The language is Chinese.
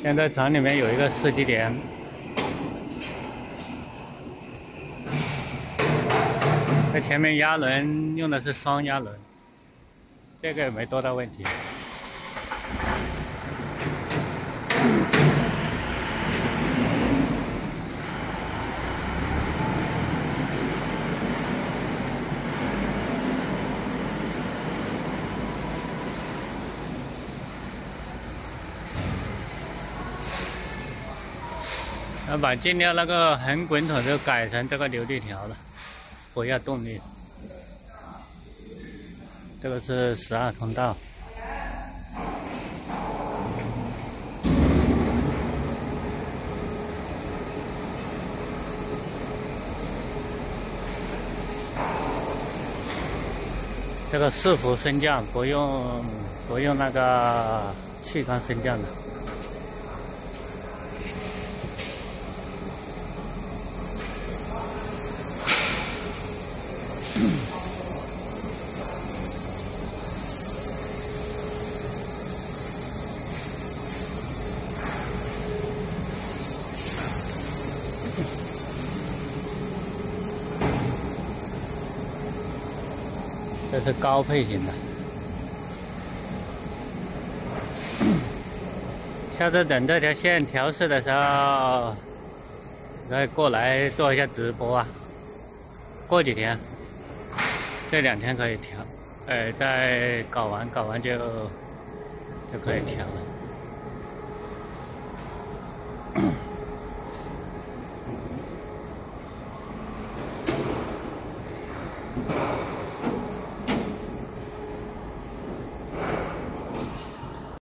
现在厂里面有一个试机点，在前面压轮用的是双压轮，这个也没多大问题。要把尽量那个横滚筒就改成这个流力条了，不要动力。这个是12通道。这个4伏升降，不用那个气缸升降的。这是高配型的。下次等这条线调试的时候，再过来做一下直播啊。过几天，这2天可以调，再搞完就可以调了。